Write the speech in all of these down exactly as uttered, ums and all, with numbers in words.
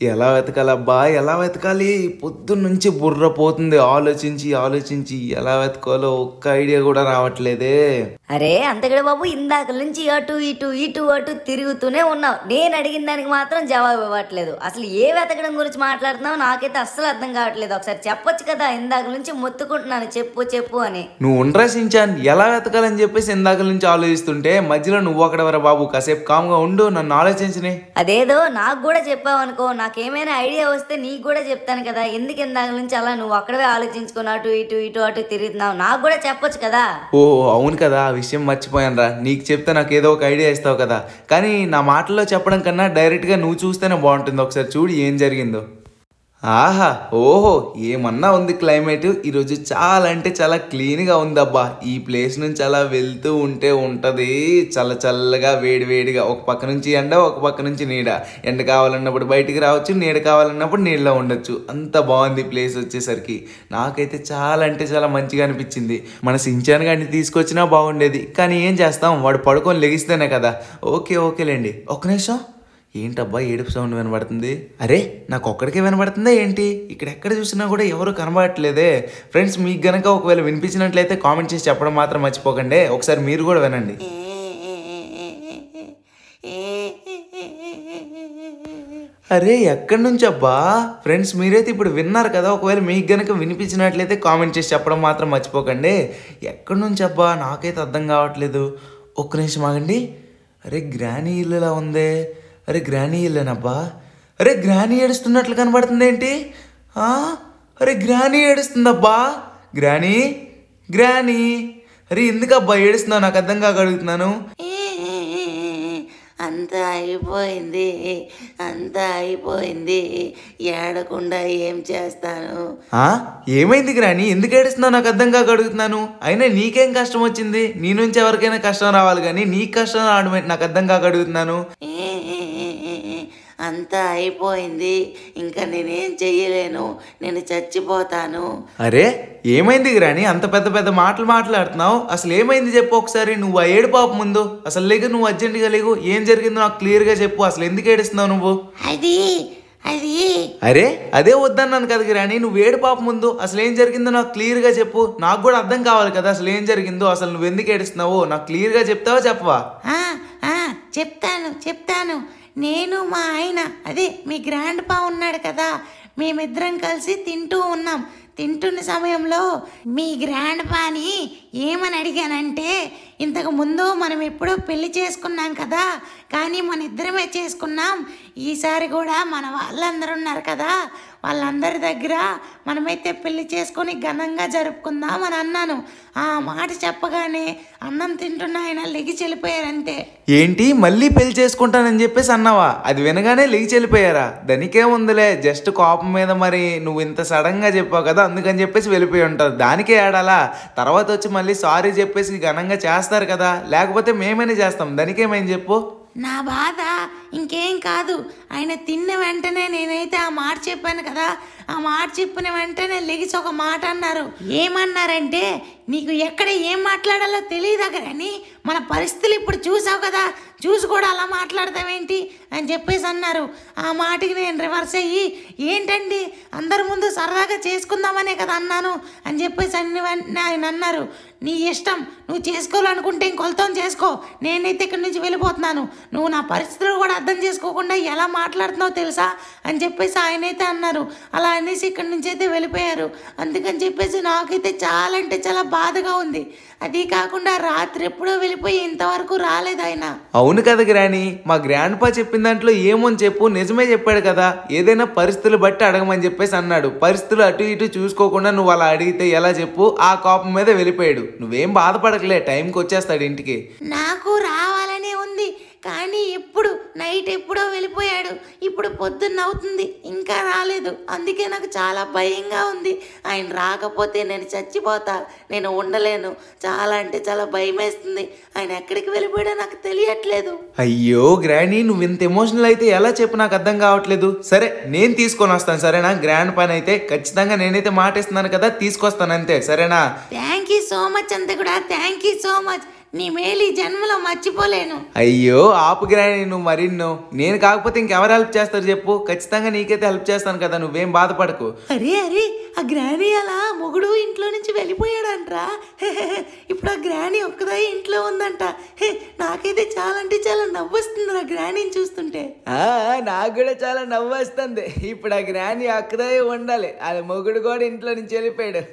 ఎలా వెతకాలబ్బా ఎలా వెతకాలి పొద్దున్నుంచి బుర్ర పోతుంది ఆలోచించి ఆలోచించి ఎలా వెతకాలో ఒక్క ఐడియా కూడా రావట్లేదే. అరే అంతగడే బాబు, ఇందాక నుంచి అటు ఇటు ఇటు అటు తిరుగుతూనే ఉన్నావు. నేను అడిగిన దానికి మాత్రం జవాబు ఇవ్వట్లేదు. అసలు ఏ వెతకడం గురించి మాట్లాడుతున్నావు నాకైతే అస్సలు అర్థం కావట్లేదు. ఒకసారి చెప్పొచ్చు కదా, ఇందాక నుంచి మొత్తుకుంటున్నాను చెప్పు చెప్పు అని. నువ్వు ఉండ్రసించాను ఎలా వెతకాలని చెప్పేసి ఇందాక నుంచి ఆలోచిస్తుంటే మధ్యలో నువ్వు అక్కడవరా బాబు, కాసేపు కామ్గా ఉండు, నన్ను ఆలోచించని. అదేదో నాకు కూడా చెప్పావు అనుకో, నాకేమైనా ఐడియా వస్తే నీకు కూడా చెప్తాను కదా. ఎందుకు ఇందాక నుంచి అలా నువ్వు అక్కడే ఆలోచించుకుని అటు ఇటు ఇటు అటు తిరుగుతున్నావు, నాకు కూడా చెప్పొచ్చు కదా. ఓ అవును కదా, ఆ విషయం మర్చిపోయాను రా. నీకు చెప్తే నాకు ఏదో ఒక ఐడియా ఇస్తావు కదా. కానీ నా మాటల్లో చెప్పడం కన్నా డైరెక్ట్గా నువ్వు చూస్తేనే బాగుంటుంది. ఒకసారి చూడు ఏం జరిగిందో. ఆహా ఓహో ఏమన్నా ఉంది క్లైమేట్ ఈరోజు. చాలా అంటే చాలా క్లీన్గా ఉందబ్బా. ఈ ప్లేస్ నుంచి అలా వెళ్తూ ఉంటే ఉంటుంది చల్ల చల్లగా వేడి వేడిగా. ఒక పక్క నుంచి ఎండ, ఒక పక్క నుంచి నీడ. ఎండ కావాలన్నప్పుడు బయటికి రావచ్చు, నీడ కావాలన్నప్పుడు నీళ్ళలో ఉండొచ్చు. అంత బాగుంది ప్లేస్ వచ్చేసరికి. నాకైతే చాలా అంటే చాలా మంచిగా అనిపించింది. మన సించాన్ గారిని తీసుకొచ్చినా బాగుండేది, కానీ ఏం చేస్తాం, వాడు పడుకొని లెగిస్తేనే కదా. ఓకే ఓకేలేండి. ఒక్క నిమిషం, ఏంటబ్బా ఏడుపు సౌండ్ వినబడుతుంది? అరే నాకు ఒక్కడికే వినబడుతుందా ఏంటి? ఇక్కడ ఎక్కడ చూసినా కూడా ఎవరు కనబడట్లేదే. ఫ్రెండ్స్ మీకు గనక ఒకవేళ వినిపించినట్లయితే కామెంట్ చేసి చెప్పడం మాత్రం మర్చిపోకండి. ఒకసారి మీరు కూడా వినండి. అరే ఎక్కడి నుంచి అబ్బా? ఫ్రెండ్స్ మీరైతే ఇప్పుడు విన్నారు కదా, ఒకవేళ మీకు గనక వినిపించినట్లయితే కామెంట్ చేసి చెప్పడం మాత్రం మర్చిపోకండి. ఎక్కడి నుంచి అబ్బా నాకైతే అర్థం కావట్లేదు. ఒక్క నిమిషం ఆగండి. అరే గ్రానీ ఇల్లులా ఉందే. అరే గ్రానీ ఇల్లేనబ్బా. అరే గ్రానీ ఏడుస్తున్నట్లు కనబడుతుంది ఏంటి? అరే గ్రానీ ఏడుస్తుందబ్బా. గ్రానీ గ్రానీ అరే ఎందుకబ్బా ఏడుస్తున్నావు? నాకు అర్థం కాక అడుగుతున్నాను. అంతా అయిపోయింది, అంతా అయిపోయింది, ఏడకుండా ఏం చేస్తాను? ఏమైంది గ్రాని? ఎందుకు ఏడుస్తున్నావు? నాకు అర్థం కాక అడుగుతున్నాను. అయినా నీకేం కష్టం వచ్చింది? నీ నుంచి ఎవరికైనా కష్టం రావాలి కానీ నీకు కష్టం రావడం నాకు అర్థం కాక అడుగుతున్నాను. అంతా అయిపోయింది, ఇంకా నేనేం చెయ్యలేను, నేను చచ్చిపోతాను. అరే ఏమైంది గ్రాని? అంత పెద్ద పెద్ద మాటలు మాట్లాడుతున్నావు. అసలు ఏమైంది చెప్పు ఒకసారి. నువ్వు ఆ ఏడు పాప ముందు అసలు లేగు, నువ్వు అర్జెంటుగా లేగు. ఏం జరిగిందో నాకు క్లియర్గా చెప్పు. అసలు ఎందుకు ఏడుస్తున్నావు నువ్వు? అది అది అరే అదే వద్దన్నాను కదా గ్రాని. నువ్వు ఏడు పాప ముందు అసలు ఏం జరిగిందో నాకు క్లియర్గా చెప్పు. నాకు కూడా అర్థం కావాలి కదా అసలు ఏం జరిగిందో. అసలు నువ్వు ఎందుకు ఏడుస్తున్నావు నాకు క్లియర్గా చెప్తావా చెప్పవా? చెప్తాను చెప్తాను నేను మా ఆయన, అదే మీ గ్రాండ్ పా ఉన్నాడు కదా, మేమిద్దరం కలిసి తింటూ ఉన్నాం. తింటున్న సమయంలో మీ గ్రాండ్ పాని ఏమని అడిగానంటే, ఇంతకు ముందు మనం ఎప్పుడో పెళ్లి చేసుకున్నాం కదా, కానీ మన ఇద్దరమే చేసుకున్నాం. ఈసారి కూడా మన వాళ్ళందరూ ఉన్నారు కదా, వాళ్ళందరి దగ్గర మనమైతే పెళ్లి చేసుకొని ఘనంగా జరుపుకుందాం అని అన్నాను. ఆ మాట చెప్పగానే అన్నం తింటున్న ఆయన లెగి చెల్లిపోయారంతే. ఏంటి మళ్ళీ పెళ్లి చేసుకుంటానని చెప్పేసి అన్నావా? అది వినగానే లెగి చెల్లిపోయారా? దానికేముందిలే, జస్ట్ కోపం మీద మరి నువ్వు ఇంత సడన్గా చెప్పావు కదా అందుకని చెప్పేసి వెళ్ళిపోయి ఉంటారు. దానికే ఆడాలా? తర్వాత వచ్చి మళ్ళీ సారీ చెప్పేసి ఘనంగా చేస్తారు కదా, లేకపోతే మేమైనా చేస్తాం. దానికేమైంది చెప్పు. నా బాధ ఇంకేం కాదు, ఆయన తిన్న వెంటనే నేనైతే ఆ మాట చెప్పాను కదా, ఆ మాట చెప్పిన వెంటనే లెగిసి ఒక మాట అన్నారు. ఏమన్నారంటే, నీకు ఎక్కడ ఏం మాట్లాడాలో తెలియదా కానీ మన పరిస్థితులు ఇప్పుడు చూసావు కదా, చూసి కూడా అలా మాట్లాడతావేంటి అని చెప్పేసి అన్నారు. ఆ మాటకి నేను రివర్స్ అయ్యి, ఏంటండి అందరి ముందు సరదాగా చేసుకుందామనే కదా అన్నాను అని చెప్పేసి అన్ని వెంటనే ఆయన అన్నారు, నీ ఇష్టం, నువ్వు చేసుకోవాలనుకుంటే ఇంకొలతో చేసుకో, నేనైతే ఇక్కడి నుంచి వెళ్ళిపోతున్నాను, నువ్వు నా పరిస్థితులు కూడా అర్థం చేసుకోకుండా ఎలా మాట్లాడుతున్నావు తెలుసా అని చెప్పేసి ఆయనైతే అన్నారు. అలా అనేసి ఇక్కడి నుంచి అయితే వెళ్ళిపోయారు. అందుకని చెప్పేసి నాకైతే చాలా అంటే చాలా బాధగా ఉంది. అది కాకుండా రాత్రి ఎప్పుడో వెళ్ళిపోయి ఇంతవరకు రాలేదు ఆయన. అవును కదా గ్రాని, మా గ్రాండ్ పా చెప్పిన దాంట్లో ఏమని చెప్పు, నిజమే చెప్పాడు కదా. ఏదైనా పరిస్థితులు బట్టి అడగమని చెప్పేసి అన్నాడు. పరిస్థితులు అటు ఇటు చూసుకోకుండా నువ్వు అలా అడిగితే ఎలా చెప్పు? ఆ కోపం మీద వెళ్ళిపోయాడు. నువ్వేం బాధపడకలే, టైంకి వచ్చేస్తాడు ఇంటికి. నాకు రావాలనే ఉంది కానీ ఎప్పుడు నైట్ ఎప్పుడో వెళ్ళిపోయాడు, ఇప్పుడు పొద్దున్న అవుతుంది ఇంకా రాలేదు. అందుకే నాకు చాలా భయంగా ఉంది. ఆయన రాకపోతే నేను చచ్చిపోతా, నేను ఉండలేను. చాలా అంటే చాలా భయం వేస్తుంది. ఆయన ఎక్కడికి వెళ్ళిపోయాడో నాకు తెలియట్లేదు. అయ్యో గ్రాండ్, నువ్వు ఇంత ఎమోషనల్ అయితే ఎలా చెప్పు, నాకు అర్థం కావట్లేదు. సరే నేను తీసుకొని వస్తాను సరేనా? గ్రాండ్ పని అయితే ఖచ్చితంగా నేనైతే మాట ఇస్తున్నాను కదా, తీసుకొస్తాను అంతే సరేనా? థ్యాంక్ యూ సో మచ్ అంతే కూడా, థ్యాంక్ యూ సో మచ్. నీ మేలు ఈ జన్మలో మర్చిపోలేను. అయ్యో ఆపు గ్రాని, నువ్వు మరిన్నో. నేను కాకపోతే ఇంకెవరు హెల్ప్ చేస్తారు చెప్పు? ఖచ్చితంగా నీకైతే హెల్ప్ చేస్తాను కదా, నువ్వేం బాధపడకు. అరే అరే ఆ గ్రాని అలా మొగుడు ఇంట్లో నుంచి వెళ్ళిపోయాడంట్రా. ఇప్పుడు ఆ గ్రాని ఒక్కదే ఇంట్లో ఉందంట. హే, నాకైతే చాలా అంటే చాలా నవ్వొస్తుంది ఆ గ్రానీని చూస్తుంటే. నాకు కూడా చాలా నవ్వు వస్తుంది. ఇప్పుడు ఆ గ్రాని అక్కడే ఉండాలి, అది మొగుడు కూడా ఇంట్లో నుంచి వెళ్ళిపోయాడు.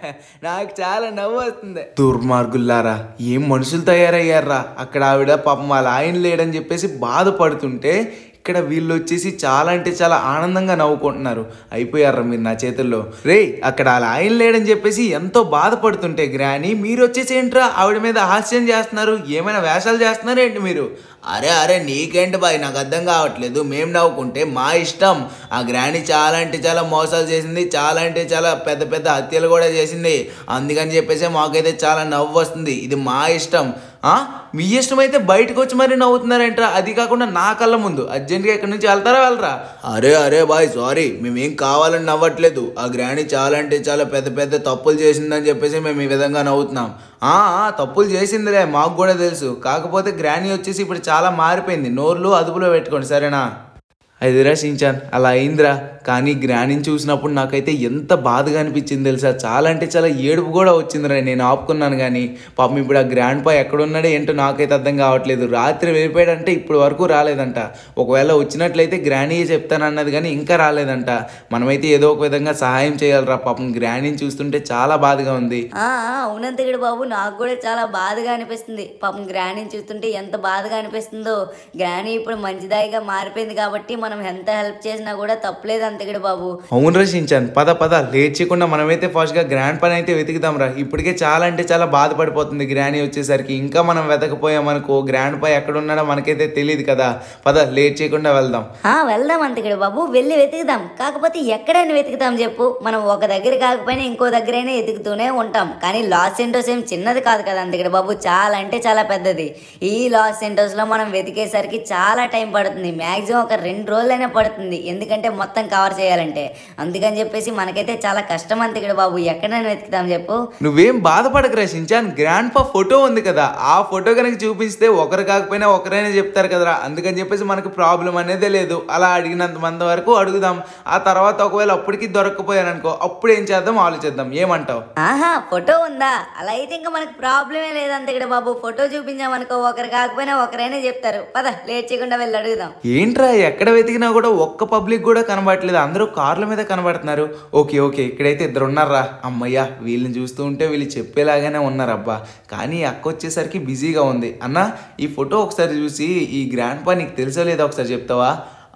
నాకు చాలా నవ్వు వస్తుంది. దుర్మార్గుల్లారా, ఏం మనుషులు తయారయ్యారా. అక్కడ ఆవిడ పాపం వాళ్ళ ఆయన లేడని చెప్పేసి బాధపడుతుంటే ఇక్కడ వీళ్ళు వచ్చేసి చాలా అంటే చాలా ఆనందంగా నవ్వుకుంటున్నారు. అయిపోయారా మీరు నా చేతుల్లో. రే, అక్కడ వాళ్ళ ఆయన లేడని చెప్పేసి ఎంతో బాధపడుతుంటే గ్రాని మీరు వచ్చేసి ఏంట్రా ఆవిడ మీద హాస్యం చేస్తున్నారు? ఏమైనా వేషాలు చేస్తున్నారు ఏంటి మీరు? అరే అరే నీకేంటి బాయ్, నాకు అర్థం కావట్లేదు. మేము నవ్వుకుంటే మా ఇష్టం. ఆ గ్రాని చాలా అంటే చాలా మోసాలు చేసింది, చాలా అంటే చాలా పెద్ద పెద్ద హత్యలు కూడా చేసింది. అందుకని చెప్పేసి మాకైతే చాలా నవ్వు వస్తుంది. ఇది మా ఇష్టం. మీ ఇష్టం అయితే బయటకు వచ్చి మరి నవ్వుతున్నారంట, అది కాకుండా నా కళ్ళ ముందు. అర్జెంట్గా ఇక్కడ నుంచి వెళ్తారా వెళ్ళరా? అరే అరే బాయ్ సారీ, మేమేం కావాలని నవ్వట్లేదు. ఆ గ్రాని చాలా అంటే చాలా పెద్ద పెద్ద తప్పులు చేసిందని చెప్పేసి మేము ఈ విధంగా నవ్వుతున్నాం. తప్పులు చేసిందిలే, మాకు కూడా తెలుసు. కాకపోతే గ్రాని వచ్చేసి ఇప్పుడు చాలా మారిపోయింది. నోర్లు అదుపులో పెట్టుకోండి సరేనా? అదిరా షించాన్, అలా అయిందిరా. కానీ గ్రానీని చూసినప్పుడు నాకైతే ఎంత బాధగా అనిపించింది తెలుసా? చాలా అంటే చాలా ఏడుపు కూడా వచ్చిందిరా. నేను ఆపుకున్నాను కానీ పాపం ఇప్పుడు ఆ గ్రాండ్ పా ఎక్కడున్నాడో ఏంటో నాకైతే అర్థం కావట్లేదు. రాత్రి వెళ్ళిపోయాడంటే ఇప్పుడు వరకు రాలేదంట. ఒకవేళ వచ్చినట్లయితే గ్రానీయే చెప్తానన్నది కానీ ఇంకా రాలేదంట. మనమైతే ఏదో ఒక విధంగా సహాయం చేయాలిరా. పాపం గ్రానీని చూస్తుంటే చాలా బాధగా ఉంది. అవునంతగడు బాబు, నాకు కూడా చాలా బాధగా అనిపిస్తుంది. పాపం గ్రానీని చూస్తుంటే ఎంత బాధగా అనిపిస్తుందో. గ్రానీ ఇప్పుడు మంచిదాయిగా మారిపోయింది కాబట్టి మనం ఎంత హెల్ప్ చేసినా కూడా తప్పలేదు అంతగడు బాబు. అవును రచించాను, పద పద లేట్ చేయకుండా మనమైతే ఫస్ట్ గా గ్రాండ్ పని అయితే వెతుకుదాం రా. ఇప్పటికే చాలా అంటే చాలా బాధపడిపోతుంది గ్రానీ వచ్చేసరికి. ఇంకా మనం వెతకపోయామనుకో గ్రాండ్ పై ఎక్కడ ఉన్నాడో మనకైతే తెలియదు కదా. పద లేట్ చేయకుండా వెళ్దాం. వెళ్దాం అంతగడు బాబు, వెళ్ళి వెతుకుదాం. కాకపోతే ఎక్కడైనా వెతుకుతాం చెప్పు? మనం ఒక దగ్గర కాకపోయినా ఇంకో దగ్గరైనా వెతుకుతూనే ఉంటాం. కానీ లాస్ సెంటోస్ ఏం చిన్నది కాదు కదా అంతగడు బాబు, చాలా అంటే చాలా పెద్దది. ఈ లాస్ సెంటోస్ లో మనం వెతికేసరికి చాలా టైం పడుతుంది. మాక్సిమం ఒక రెండు రోజులైనా పడుతుంది, ఎందుకంటే మొత్తం కవర్ చేయాలంటే. అందుకని చెప్పేసి మనకైతే చాలా కష్టం అంతగడు బాబు. ఎక్కడైనా వెతుకుతాం చెప్పు? నువ్వేం బాధపడకరా షించాన్, గ్రాండ్ పా ఫోటో ఉంది కదా, ఆ ఫోటో కనుక చూపిస్తే ఒకరు కాకపోయినా ఒకరైనా చెప్తారు కదరా. అందుకని చెప్పేసి మనకు ప్రాబ్లం అనేదే లేదు. అలా అడిగినంత మంది వరకు అడుగుదాం. ఆ తర్వాత ఒకవేళ అప్పటికి దొరకపోయాననుకో అప్పుడు ఏం చేద్దాం ఆలోచిద్దాం. ఏమంటావు? ఆహా, ఫోటో ఉందా? అలా అయితే ఇంకా మనకు ప్రాబ్లమే లేదు అంతగడు బాబు. ఫోటో చూపించామనుకో ఒకరు కాకపోయినా ఒకరైనా చెప్తారు. పద లేట్ చేయకుండా వెళ్ళి అడుగుదాం. ఏంట్రా ఎక్కడ వెతికినా కూడా ఒక్క పబ్లిక్ కూడా కనబడట్లేదు, అందరూ కార్ల మీద కనబడుతున్నారు. ఓకే ఓకే ఇక్కడైతే ఇద్దరు ఉన్నారా. అమ్మయ్యా, వీళ్ళని చూస్తూ ఉంటే వీళ్ళు చెప్పేలాగానే ఉన్నారబ్బా. కానీ అక్క వచ్చేసరికి బిజీగా ఉంది. అన్న ఈ ఫోటో ఒకసారి చూసి ఈ గ్రాండ్ పా నీకు తెలుసో లేదా ఒకసారి చెప్తావా?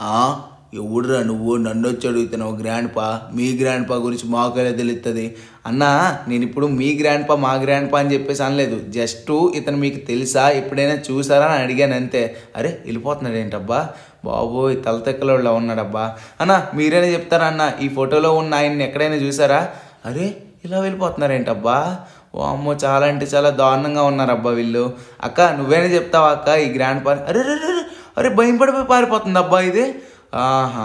ఎవడురా నువ్వు నన్ను వచ్చి అడుగుతున్నావు? గ్రాండ్ పా మీ గ్రాండ్ పా గురించి మాకెలా తెలుస్తుంది? అన్నా నేను ఇప్పుడు మీ గ్రాండ్ పా మా గ్రాండ్ పా అని చెప్పేసి అనలేదు. జస్ట్ ఇతను మీకు తెలుసా, ఎప్పుడైనా చూసారా అని అడిగాను అంతే. అరే వెళ్ళిపోతున్నాడు ఏంటబ్బా బాబోయ్, తలతెక్కలో ఉన్నాడబ్బా. అన్న మీరైనా చెప్తారా అన్న, ఈ ఫోటోలో ఉన్న ఆయన్ని ఎక్కడైనా చూసారా? అరే ఇలా వెళ్ళిపోతున్నారేంటబ్బా, ఓ అమ్మో చాలా అంటే చాలా దారుణంగా ఉన్నారబ్బా వీళ్ళు. అక్క నువ్వేనా చెప్తావా అక్క ఈ గ్రాండ్ పా? అరే అరే అరే భయం పడిపోయి పారిపోతుంది అబ్బా ఇది. ఆహా,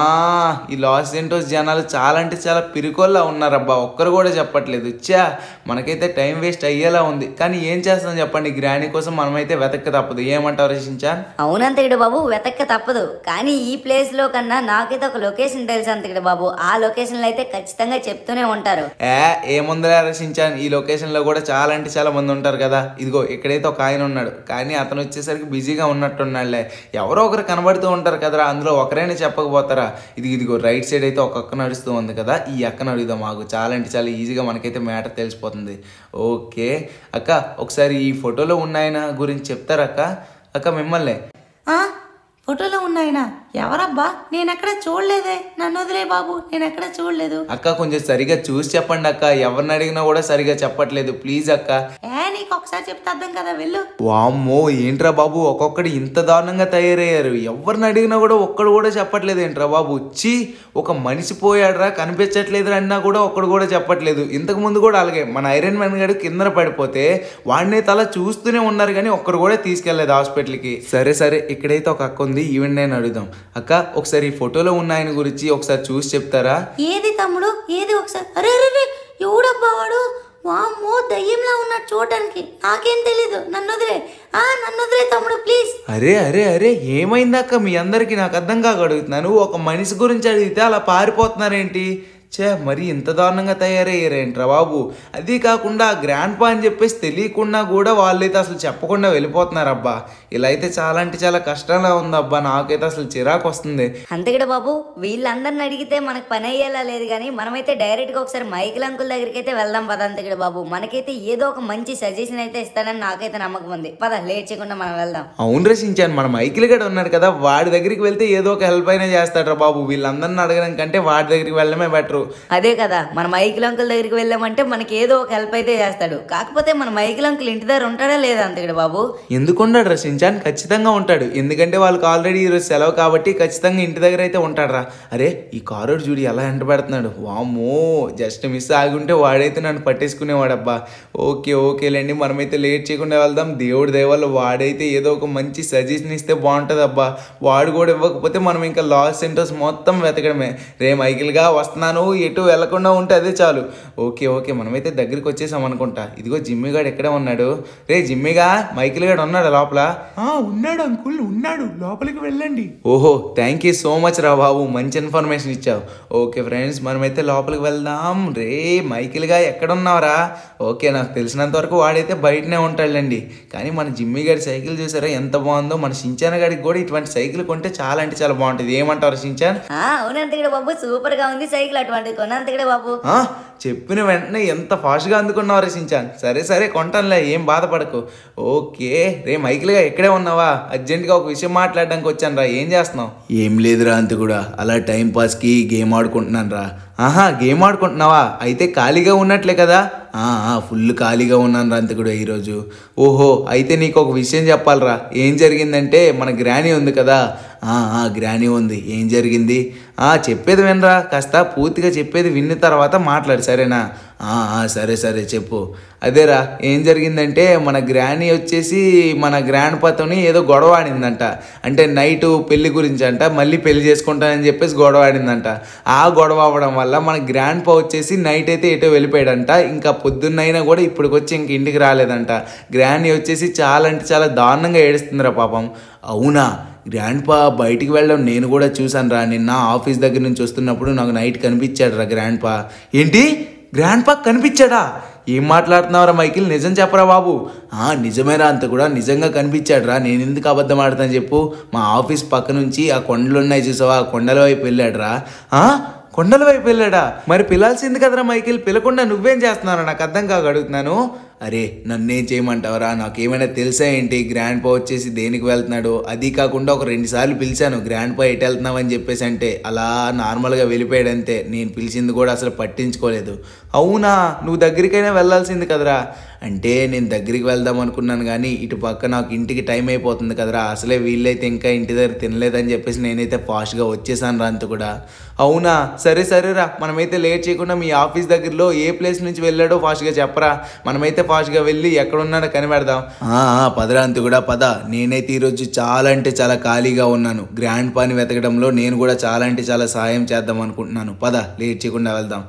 ఈ లాస్ ఏంటోస్ జనాలు చాలా అంటే చాలా పిరికోల్లా ఉన్నారబ్బా, ఒక్కరు కూడా చెప్పట్లేదు. చా మనకైతే టైం వేస్ట్ అయ్యేలా ఉంది. కానీ ఏం చేస్తాం చెప్పండి, గ్రానీ కోసం మనమైతే వెతక్క తప్పదు. ఏమంటావు రచించాన్? అవునంతగడు బాబు, వెతక్క తప్పదు. కానీ ఈ ప్లేస్ లో కన్నా నాకైతే ఒక లొకేషన్ తెలుసు అంతగడు బాబు. ఆ లొకేషన్ లో అయితే ఖచ్చితంగా చెప్తూనే ఉంటారు. ఏ ఏముందిరా రచించాన్, ఈ లొకేషన్ లో కూడా చాలా అంటే చాలా మంది ఉంటారు కదా. ఇదిగో ఇక్కడైతే ఒక ఆయన ఉన్నాడు, కానీ అతను వచ్చేసరికి బిజీగా ఉన్నట్టున్నాడులే. ఎవరో ఒకరు కనబడుతూ ఉంటారు కదరా, అందులో ఒకరైనా చెప్పకపోతారా? ఇది ఇదిగో రైట్ సైడ్ అయితే ఒక అక్క నడుస్తూ ఉంది కదా, ఈ అక్కను అడుగుదాం. మాకు చాలా అంటే చాలా ఈజీగా మనకైతే మ్యాటర్ తెలిసిపోతుంది. ఓకే అక్క, ఒకసారి ఈ ఫోటోలో ఉన్న ఆయన గురించి చెప్తారా అక్క? అక్క మిమ్మల్ని ఫోటోలో ఉన్నాయన ఎవరబ్బా? నేను ఎక్కడ చూడలేదే. నన్ను వదిలే బాబు, నేను ఎక్కడ చూడలేదు. అక్క కొంచెం సరిగా చూసి చెప్పండి అక్క, ఎవరిని అడిగినా కూడా సరిగా చెప్పట్లేదు ప్లీజ్ అక్క. ఏ నీకు ఒకసారి చెప్తే అర్థం కదా, వెళ్ళు. వామ్మో ఏంట్రా బాబు, ఒక్కొక్కడు ఇంత దారుణంగా తయారయ్యారు. ఎవరిని అడిగినా కూడా ఒక్కడు కూడా చెప్పట్లేదు ఏంట్రా బాబు. వచ్చి ఒక మనిషి పోయాడ్రా కనిపించట్లేదు అన్నా కూడా ఒక్కడు కూడా చెప్పట్లేదు. ఇంతకు ముందు కూడా అలాగే మన ఐరన్ మ్యాన్ గారు కింద పడిపోతే వాడిని తల చూస్తూనే ఉన్నారు కానీ ఒక్కడు కూడా తీసుకెళ్లేదు హాస్పిటల్కి. సరే సరే ఇక్కడైతే ఒక అక్క ఉంది, ఈవెన్ నేను అడుగుదాం. అక్క ఒకసారి ఈ ఫోటోలో ఉన్న ఆయన గురించి ఒకసారి చూసి చెప్తారా? ఏది తమ్ముడు ఏది? ఒకసారి అరే అరే ఎవడబ్బా వాడు? వామ్మో దయ్యంలా ఉన్నాడు చూడడానికి. నాకేం తెలీదు, నన్ను వదిలే. ఆ నన్ను వదిలే తమ్ముడు ప్లీజ్. అరే అరే అరే ఏమైందాక మీ అందరికి నాకు అర్థం కాక అడుగుతున్నాను. ఒక మనిషి గురించి అడిగితే అలా పారిపోతున్నారేంటి? చే మరి ఇంత దారుణంగా తయారయ్యారేంట్రా బాబు. అది కాకుండా గ్రాండ్ పా అని చెప్పేసి తెలియకుండా కూడా వాళ్ళైతే అసలు చెప్పకుండా వెళ్ళిపోతున్నారబ్బా. ఇలా అయితే చాలా అంటే చాలా కష్టంగా ఉందబ్బా. నాకైతే అసలు చిరాకు వస్తుంది. అంతేకడ బాబు, వీళ్ళందరిని అడిగితే మనకు పని అయ్యేలా లేదు కానీ మనమైతే డైరెక్ట్గా ఒకసారి మైకిల్ అంకుల్ దగ్గరికి అయితే వెళ్దాం పద. అంతేకడ బాబు, మనకైతే ఏదో ఒక మంచి సజెషన్ అయితే ఇస్తాడని నాకైతే నమ్మకం ఉంది. పద లేట్ చేయకుండా మనం వెళ్దాం. అవును రచించాను, మన మైకిల్ గడ ఉన్నాడు కదా, వాడి దగ్గరికి వెళ్తే ఏదో ఒక హెల్ప్ అయినా చేస్తాడ్రా బాబు. వీళ్ళందరిని అడగడం కంటే వాడి దగ్గరికి వెళ్ళడమే బెటరు. అదే కదా, మన మైకిల్ అంకుల్ దగ్గరికి వెళ్ళామంటే మనకి ఏదో ఒక హెల్ప్ అయితే చేస్తాడు. కాకపోతే మన మైకిల్ అంకుల్ ఇంటి దగ్గర ఉంటాడా లేదా అంతేకడ బాబు? ఎందుకున్నాడు రచించాన్? ఖచ్చితంగా ఉంటాడు. ఎందుకంటే వాళ్ళకి ఆల్రెడీ ఈరోజు సెలవు కాబట్టి ఖచ్చితంగా ఇంటి దగ్గర అయితే ఉంటాడు రా. అరే ఈ కారోడు చూడు ఎలా ఎంట పెడుతున్నాడు. వామ్మో, జస్ట్ మిస్ ఆగి ఉంటే వాడైతే నన్ను పట్టేసుకునేవాడబ్బా. ఓకే ఓకేలేండి, మనమైతే లేట్ చేయకుండా వెళ్దాం. దేవుడి దయవల్ల వాడైతే ఏదో ఒక మంచి సజెషన్ ఇస్తే బాగుంటుంది అబ్బా. వాడు కూడా ఇవ్వకపోతే మనం ఇంకా లాస్ సెంటర్స్ మొత్తం వెతకడమే. రే మైకిల్గా వస్తున్నాను, ఎటు వెళ్లకుండా ఉంటే అదే చాలు. ఓకే ఓకే మనమైతే దగ్గరికి వచ్చేసాం అనుకుంటా. ఇదిగో జిమ్మి గాడు ఎక్కడే ఉన్నాడు. రే జిమ్మిగా, మైకిల్ గాడు ఉన్నాడు లోపల? ఉన్నాడు అంకుల్, ఉన్నాడు, లోపలికి వెళ్ళండి. ఓహో థ్యాంక్ యూ సో మచ్ రా బాబు, మంచి ఇన్ఫర్మేషన్ ఇచ్చావు. ఓకే ఫ్రెండ్స్ మనమైతే లోపలికి వెళ్దాం. రే మైకిల్గా ఎక్కడున్నావురా? ఓకే నాకు తెలిసినంత వరకు వాడైతే బయటనే ఉంటాడులేండి. కానీ మన జిమ్మి గారి సైకిల్ చూసారా ఎంత బాగుందో. మన షించాన్ గారికి కూడా ఇటువంటి సైకిల్ కొంటే చాలా అంటే చాలా బాగుంటుంది. ఏమంటారు షించాన్? అవును అంతేకడ బాబు, సూపర్ గా ఉంది సైకిల్. అటువంటిది కొన అంతేకడ బాబు. చెప్పిన వెంటనే ఎంత ఫాస్ట్గా అందుకున్నావు రచించాను. సరే సరే కొంటానులే, ఏం బాధపడకు. ఓకే రే మైకిల్గా ఎక్కడే ఉన్నావా? అర్జెంట్గా ఒక విషయం మాట్లాడడానికి వచ్చాను రా. ఏం చేస్తున్నావు? ఏం లేదురా అంత కూడా, అలా టైం పాస్కి గేమ్ ఆడుకుంటున్నాను రా. ఆహా గేమ్ ఆడుకుంటున్నావా? అయితే ఖాళీగా ఉన్నట్లే కదా? ఫుల్ ఖాళీగా ఉన్నాను రా అంత కూడా ఈరోజు. ఓహో అయితే నీకు ఒక విషయం చెప్పాలరా. ఏం జరిగిందంటే మన గ్రానీ ఉంది కదా, గ్రానీ ఉంది. ఏం జరిగింది? చెప్పేది వినరా, కాస్త పూర్తిగా చెప్పేది విన్న తర్వాత మాట్లాడు సరేనా? సరే సరే చెప్పు. అదేరా ఏం జరిగిందంటే మన గ్రానీ వచ్చేసి మన గ్రాండ్ పాతోని ఏదో గొడవ ఆడిందంట. అంటే నైటు పెళ్లి గురించి అంట, మళ్ళీ పెళ్లి చేసుకుంటానని చెప్పేసి గొడవ ఆడిందంట. ఆ గొడవ అవ్వడం వల్ల మన గ్రాండ్ పా వచ్చేసి నైట్ అయితే ఎటో వెళ్ళిపోయాడంట. ఇంకా పొద్దున్నైనా కూడా ఇప్పటికి వచ్చి ఇంక ఇంటికి రాలేదంట. గ్రానీ వచ్చేసి చాలా అంటే చాలా దారుణంగా ఏడుస్తుందిరా పాపం. అవునా? గ్రాండ్ పా బయటికి వెళ్ళడం నేను కూడా చూశాను రా. నిన్న ఆఫీస్ దగ్గర నుంచి వస్తున్నప్పుడు నాకు నైట్ కనిపించాడు రా గ్రాండ్ పా. ఏంటి గ్రాండ్ పా కనిపించాడా? ఏం మాట్లాడుతున్నావురా మైకిల్, నిజం చెప్పరా బాబు? నిజమేరా అంత కూడా, నిజంగా కనిపించాడు రా. నేను ఎందుకు అబద్ధం ఆడతాను చెప్పు? మా ఆఫీస్ పక్క నుంచి ఆ కొండలు ఉన్నాయి చూసావా, ఆ కొండల వైపు వెళ్ళాడు రా. కొండల వైపు వెళ్ళాడా? మరి పిలాల్సింది కదరా మైకిల్, పిలకుండా నువ్వేం చేస్తున్నావు? నాకు అర్థం కాక అడుగుతున్నాను. అరే నన్నేం చేయమంటావరా? నాకేమైనా తెలుసా ఏంటి గ్రాండ్ పా వచ్చేసి దేనికి వెళ్తున్నాడు? అది కాకుండా ఒక రెండు సార్లు పిలిచాను, గ్రాండ్ పా ఎటు వెళ్తున్నామని చెప్పేసి అంటే అలా నార్మల్గా వెళ్ళిపోయాడంతే. నేను పిలిచింది కూడా అసలు పట్టించుకోలేదు. అవునా? నువ్వు దగ్గరికైనా వెళ్ళాల్సింది కదరా. అంటే నేను దగ్గరికి వెళ్దాం అనుకున్నాను కానీ ఇటు పక్క నాకు ఇంటికి టైం అయిపోతుంది కదరా. అసలే వీళ్ళైతే ఇంకా ఇంటి దగ్గర తినలేదని చెప్పేసి నేనైతే ఫాస్ట్గా వచ్చేసాను రా అంత కూడా. అవునా? సరే సరేరా, మనమైతే లేట్ చేయకుండా మీ ఆఫీస్ దగ్గరలో ఏ ప్లేస్ నుంచి వెళ్ళాడో ఫాస్ట్గా చెప్పరా. మనమైతే ఫాస్ట్గా వెళ్ళి ఎక్కడున్నాడో కనిపెడదాం. పదరా అంత కూడా పద. నేనైతే ఈరోజు చాలా అంటే చాలా ఖాళీగా ఉన్నాను. గ్రాండ్ పాని వెతకడంలో నేను కూడా చాలా అంటే చాలా సాయం చేద్దాం అనుకుంటున్నాను. పద లేట్ చేయకుండా వెళ్దాం.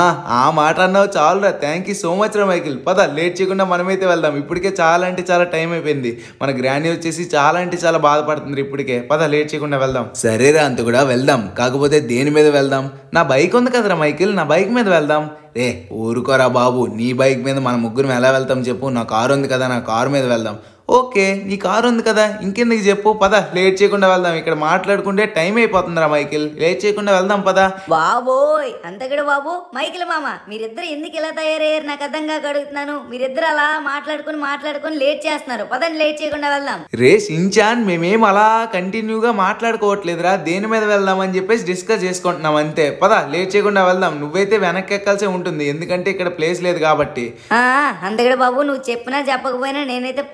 ఆ మాట అన్నావు చాలురా. థ్యాంక్ యూ సో మచ్ రా మైకిల్. పద లేట్ చేయకుండా మనమైతే వెళ్దాం. ఇప్పటికే చాలా అంటే చాలా టైం అయిపోయింది. మన గ్రానీ వచ్చేసి చాలా అంటే చాలా బాధపడుతుంది ఇప్పటికే. పద లేట్ చేయకుండా వెళ్దాం. సరేరా అంత కూడా వెళ్దాం. కాకపోతే దేని మీద వెళ్దాం? నా బైక్ ఉంది కదరా మైకిల్, నా బైక్ మీద వెళ్దాం. రే ఊరుకోరా బాబు, నీ బైక్ మీద మన ముగ్గురం ఎలా వెళ్తాం చెప్పు? నా కారు ఉంది కదా, నా కారు మీద వెళ్దాం. ఓకే నీ కారు ఉంది కదా, ఇంకెందుకు చెప్పు. పద లేట్ చేయకుండా వెళ్దాం. ఇక్కడ మాట్లాడుకుంటే టైం అయిపోతుందిరా మైకిల్, లేట్ చేయకుండా వెళ్దాం పద. బాబోయ్ అంతగడ బాబు, మైకిల్ మామ మీరిద్దరు ఎందుకు ఇలా తయారయ్యారు నాకు అర్థం కాక అడుగుతున్నాను. మీరిద్దరు అలా మాట్లాడుకుని మాట్లాడుకుని లేట్ చేస్తున్నారు. పదండి లేట్ చేయకుండా వెళ్దాం. రే షించాన్, మేమేం అలా కంటిన్యూగా మాట్లాడుకోవట్లేదురా. దేని మీద వెళ్దాం అని చెప్పేసి డిస్కస్ చేసుకుంటున్నాం అంతే. పద లేట్ చేయకుండా వెళ్దాం. నువ్వైతే వెనక్కి ఎక్కాల్సి ఉంటుంది, ఎందుకంటే ఇక్కడ ప్లేస్ లేదు కాబట్టి. అంతగడ బాబు నువ్వు చెప్పినా చెప్పకపోయినా నేనైతే పైన కూర్చో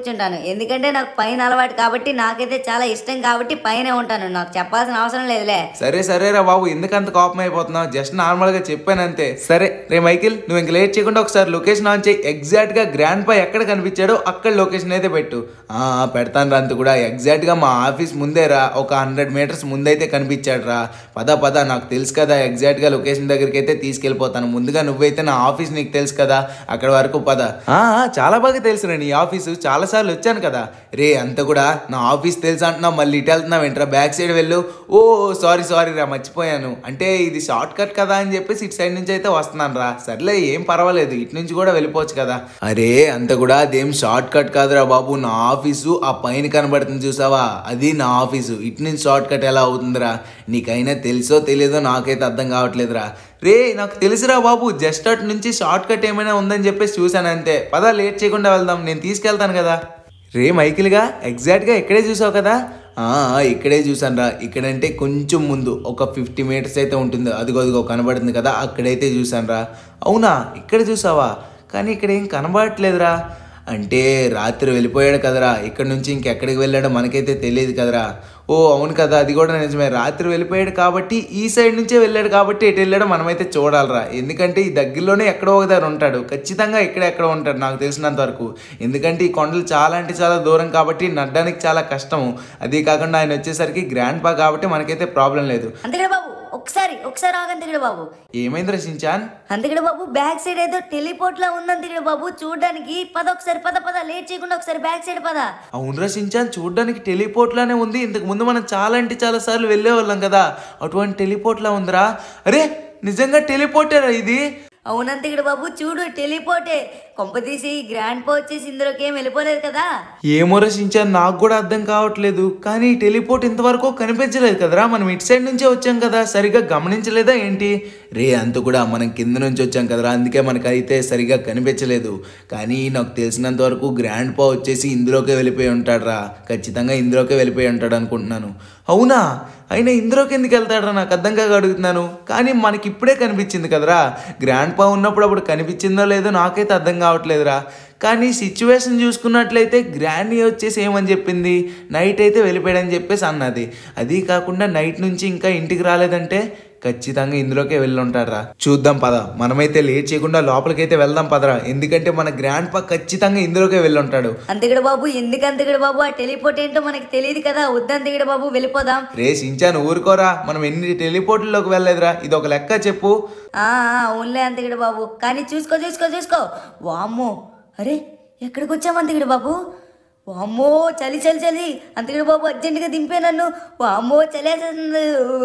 కూర్చుంటాను. ఎందుకంటే నాకు పైన అలవాటు కాబట్టి, నాకైతే చాలా ఇష్టం కాబట్టి పైనే ఉంటాను. నాకు చెప్పాల్సిన అవసరం లేదులే. సరే సరేరా బాబు, ఎందుకంత కోపం అయిపోతున్నావు? జస్ట్ నార్మల్ గా చెప్పానంతే. సరే రే మైకిల్, నువ్వు ఇంక లేట్ చేయకుండా ఒకసారి లొకేషన్ ఆన్ చేయి. ఎగ్జాక్ట్ గా గ్రాండ్ పా ఎక్కడ కనిపించాడో అక్కడ లొకేషన్ అయితే పెట్టు. ఆ పెడతాను రా. అంత కూడా ఎగ్జాక్ట్ గా మా ఆఫీస్ ముందే రా, ఒక హండ్రెడ్ మీటర్స్ ముందైతే కనిపించాడు రా. పద పద, నాకు తెలుసు కదా ఎగ్జాక్ట్ గా లొకేషన్ దగ్గరికి అయితే తీసుకెళ్ళిపోతాను. ముందుగా నువ్వైతే నా ఆఫీస్ నీకు తెలుసు కదా, అక్కడ వరకు పద. ఆ చాలా బాగా తెలుసురా నీ ఆఫీసు, చాలా సార్లు వచ్చాను కదా. రే అంత కూడా నా ఆఫీస్ తెలుసు అంటున్నావు, మళ్ళీ ఇటు వెళ్తున్నావు ఏంట్రా? బ్యాక్ సైడ్ వెళ్ళు. ఓ సారీ సారీ రా, మర్చిపోయాను. అంటే ఇది షార్ట్ కట్ కదా అని చెప్పేసి ఇటు సైడ్ నుంచి అయితే వస్తున్నాను రా. సర్లే ఏం పర్వాలేదు, ఇటు నుంచి కూడా వెళ్ళిపోవచ్చు కదా. అరే అంత కూడా అదేం షార్ట్ కట్ కాదురా బాబు, నా ఆఫీసు ఆ పైన కనబడుతుంది చూసావా, అది నా ఆఫీసు. ఇటు నుంచి షార్ట్ కట్ ఎలా అవుతుందిరా? నీకైనా తెలుసో తెలియదో నాకైతే అర్థం కావట్లేదురా. రే నాకు తెలుసురా బాబు, జస్ట్ అటు నుంచి షార్ట్ కట్ ఏమైనా ఉందని చెప్పేసి చూశాను అంతే. పద లేట్ చేయకుండా వెళ్దాం, నేను తీసుకెళ్తాను కదా. రే మైకిల్గా ఎగ్జాక్ట్గా ఇక్కడే చూసావు కదా? ఇక్కడే చూసాను రా. ఇక్కడంటే కొంచెం ముందు ఒక ఫిఫ్టీ మీటర్స్ అయితే ఉంటుంది, అదిగో అదిగో కనబడుతుంది కదా, అక్కడైతే చూసాను రా. అవునా, ఇక్కడ చూసావా? కానీ ఇక్కడ ఏం కనబడట్లేదురా. అంటే రాత్రి వెళ్ళిపోయాడు కదరా, ఇక్కడ నుంచి ఇంకెక్కడికి వెళ్ళాడో మనకైతే తెలియదు కదరా. ఓ అవును కదా, అది కూడా నిజమే. రాత్రి వెళ్ళిపోయాడు కాబట్టి ఈ సైడ్ నుంచే వెళ్ళాడు కాబట్టి ఎటు వెళ్ళాడో మనమైతే చూడాలరా. ఎందుకంటే ఈ దగ్గరలోనే ఎక్కడో ఒక దగ్గర ఉంటాడు, ఖచ్చితంగా ఇక్కడ ఎక్కడో ఉంటాడు నాకు తెలిసినంత వరకు. ఎందుకంటే ఈ కొండలు చాలా అంటే చాలా దూరం కాబట్టి నడ్డానికి చాలా కష్టము. అది కాకుండా ఆయన వచ్చేసరికి గ్రాండ్ పా కాబట్టి మనకైతే ప్రాబ్లం లేదు. అంతేగా బాబు, ఒకసారి ఒకసారి ఆగంతగడ బాబు. ఏమైంది రచించాన్? అంతగడ బాబు, బ్యాక్ సైడ్ ఏదో టెలిపోర్ట్ లా ఉందంతగడ బాబు చూడడానికి. పద ఒకసారి, పద పద, లేట్ చేయకుండా ఒకసారి బ్యాక్ సైడ్ పద. అవును రచించాన్, చూడడానికి టెలిపోర్ట్ లానే ఉంది. ఇంతకు ముందు మనం చాలా అంటే చాలా సార్లు వెళ్ళే వాళ్ళం కదా, అటువంటి టెలిపోర్ట్ లా ఉందిరా. అరే నిజంగా టెలిపోర్టేరా ఇది? అవునంతగడ బాబు, చూడు టెలిపోర్టే. కొంపతీసి గ్రాండ్ పా వచ్చేసి ఇందులోకి ఏం వెళ్ళిపోలేదు కదా. ఏమో రచించాను, నాకు కూడా అర్థం కావట్లేదు. కానీ టెలిపోర్ట్ ఇంతవరకు కనిపించలేదు కదరా. మనం ఇటు సైడ్ నుంచే వచ్చాం కదా, సరిగా గమనించలేదా ఏంటి? రే అంత కూడా మనం కింద నుంచి వచ్చాం కదరా, అందుకే మనకైతే సరిగా కనిపించలేదు. కానీ నాకు తెలిసినంత వరకు గ్రాండ్ పా వచ్చేసి ఇందులోకే వెళ్ళిపోయి ఉంటాడు రా. ఖచ్చితంగా ఇందులోకే వెళ్ళిపోయి ఉంటాడు అనుకుంటున్నాను. అవునా, అయినా ఇందులోకి ఎందుకు వెళ్తాడరా నాకు అర్థం కాక అడుగుతున్నాను. కానీ మనకి ఇప్పుడే కనిపించింది కదరా, గ్రాండ్ పా ఉన్నప్పుడు అప్పుడు కనిపించిందో లేదో నాకైతే అర్థం కావట్లేదురా. కానీ సిచ్యువేషన్ చూసుకున్నట్లయితే గ్రాండ్ వచ్చేసి ఏమని చెప్పింది, నైట్ అయితే వెళ్ళిపోయాడని చెప్పేసి అన్నది. అది కాకుండా నైట్ నుంచి ఇంకా ఇంటికి రాలేదంటే ఖచ్చితంగా ఇందులోకే వెళ్ళి ఉంటారా. చూద్దాం పద, మనమైతే లేట్ చేయకుండా లోపలికైతే వెళ్దాం పదరా. ఎందుకంటే మన గ్రాండ్ పా ఖచ్చితంగా ఇందులోకే వెళ్ళి ఉంటాడు. అంతగడ బాబు, ఎందుకు అంతగడ బాబు? ఆ టెలిపోర్ట్ ఏంటో మనకి తెలియదు కదా. వద్దంతగడ బాబు, వెళ్ళిపోదాం. రే సించాను ఊరుకోరా, మనం ఎన్ని టెలిపోర్ట్లలోకి వెళ్ళలేదురా, ఇది ఒక లెక్క చెప్పు. ఆ అవునులే అంతగడ బాబు, కానీ చూసుకో చూసుకో చూసుకో. వామ్మో, అరే ఎక్కడికి వచ్చాము అంతగడ బాబు? వామ్మో చలి చలి చలి. అంతగడ బాబు అర్జెంటుగా దింపే నన్ను. వామ్మో చలేస్తుంది.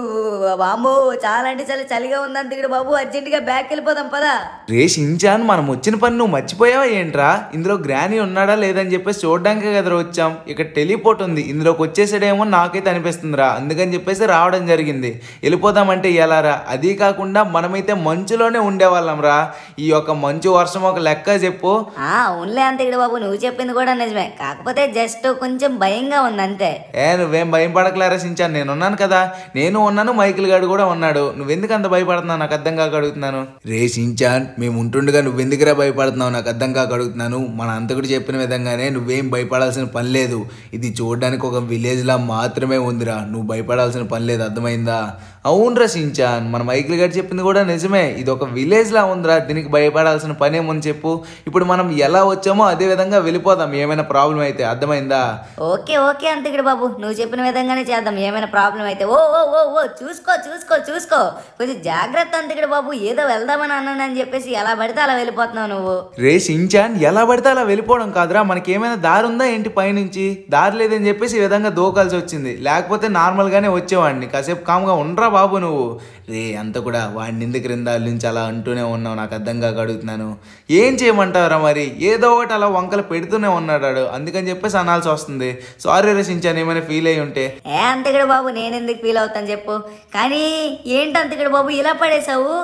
వామ్మో చాలా అంటే చాలా చలిగా ఉంది అంతగడ బాబు, అర్జెంటుగా బ్యాక్ వెళ్ళిపోదాం పదా. రే షించాన్, మనం వచ్చిన పని నువ్వు మర్చిపోయావా ఏంట్రా? ఇందులో గ్రానీ ఉన్నాడా లేదని చెప్పేసి చూడడానికే కదా వచ్చాం. ఇక్కడ టెలిపోర్ట్ ఉంది, ఇందులోకి వచ్చేసాడేమో నాకైతే అనిపిస్తుందిరా. అందుకని చెప్పేసి రావడం జరిగింది. వెళ్ళిపోదామంటే ఎలారా? అది కాకుండా మనమైతే మంచులోనే ఉండేవాళ్ళం రా. ఈ యొక్క మంచు వర్షం ఒక లెక్క చెప్పు. ఆ అవునులే అంతగడ బాబు, నువ్వు చెప్పింది కూడా నిజమే. కాకపోతే జస్ట్ కొంచెం భయంగా ఉంది అంతే. ఏ నువ్వేం భయం పడకలేరా సించాన్, నేను ఉన్నాను కదా. నేను ఉన్నాను, మైకిల్ గారు కూడా ఉన్నాడు. నువ్వెందుకు అంత భయపడుతున్నావు నాకు అర్థం కాక అడుగుతున్నాను. రే సించాన్, మేము ఉంటుండగా నువ్వెందుకురా భయపడుతున్నావు నాకు అర్థం కాక అడుగుతున్నాను. మన అంతకుడు చెప్పిన విధంగానే నువ్వేం భయపడాల్సిన పని లేదు. ఇది చూడడానికి ఒక విలేజ్ లా మాత్రమే ఉందిరా, నువ్వు భయపడాల్సిన పని లేదు, అర్థమైందా? అవును రా సించాన్, మన మైకిల్ గారు చెప్పింది కూడా నిజమే. ఇది ఒక విలేజ్ లా ఉందిరా, దీనికి భయపడాల్సిన పని ఏమని చెప్పు. ఇప్పుడు మనం ఎలా వచ్చామో అదే విధంగా వెళ్ళిపోదాం, ఏమైనా ప్రాబ్లం అయితే, అర్థమైందా? ఓకే ఓకే అంతగడ బాబు, నువ్వు చెప్పిన విధంగానే చేద్దాం. ఏమైనా ప్రాబ్లం అయితే ఓ ఓ ఓ ఓ చూసుకో చూసుకో చూసుకో, కొంచెం జాగ్రత్త అంతగడ బాబు. ఏదో వెళ్దామని అన్నానని చెప్పేసి ఎలా పడితే అలా వెళ్ళిపోతున్నావు నువ్వు. రే సించాన్, ఎలా పడితే అలా వెళ్ళిపోవడం కాదురా, మనకి ఏమైనా దారి ఉందా ఏంటి? పైనుంచి దారి లేదని చెప్పేసి ఈ విధంగా దూకాల్సి వచ్చింది, లేకపోతే నార్మల్ గానే వచ్చేవాడిని. కాసేపు కామ్గా ఉండరా బాబు నువ్వు. రే అంత కూడా వాడిని ఎందుకు క్రిందాల నుంచి అలా అంటూనే ఉన్నావు నాకు అర్థం కాక అడుగుతున్నాను. ఏం చేయమంటారా మరి, ఏదో ఒకటి అలా వంకలు పెడుతూనే ఉన్నాడు, అందుకని చెప్పేసి అనాల్సి వస్తుంది. సారీ రచించాను ఏమైనా ఫీల్ అయ్యి ఉంటే. ఏ అంతగడ బాబు, నేను ఎందుకు ఫీల్ అవుతాను చెప్పు. కానీ ఏంటి అంతగడ బాబు ఇలా పడేసావు?